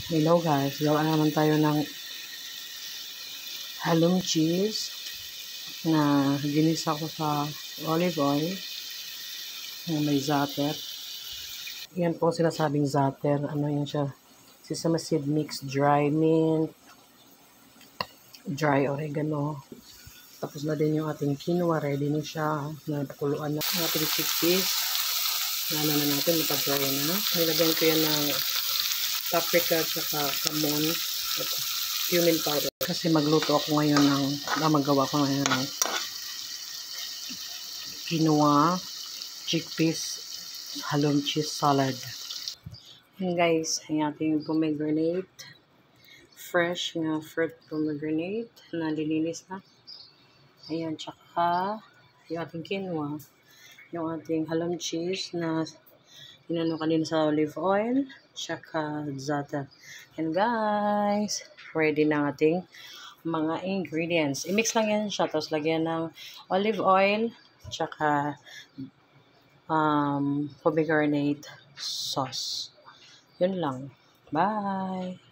Hello guys, gawa naman tayo ng halong cheese na ginisa ko sa olive oil na may zatter. Yan po sinasabing zatter. Ano yan siya? Sesame seed mix, dry mint, dry oregano. Tapos na din yung ating quinoa. Ready na siya. Napakuluan na yung ating chickpeas. Ano na natin, mapag-dry na. Nilagyan ko yan ng paprika at kamon at cumin powder. Kasi magluto ako ngayon magawa ko ngayon ng quinoa, chickpeas, halong cheese salad. And guys, ang ating pomegranate, fresh nga fruit pomegranate na lilinis na. Ayan, tsaka yung ating quinoa, yung ating halong cheese na inano kanina sa olive oil, tsaka zata. And guys, ready na ating mga ingredients. I-mix lang yan siya, tapos lagyan ng olive oil, tsaka pomegranate sauce. Yun lang. Bye!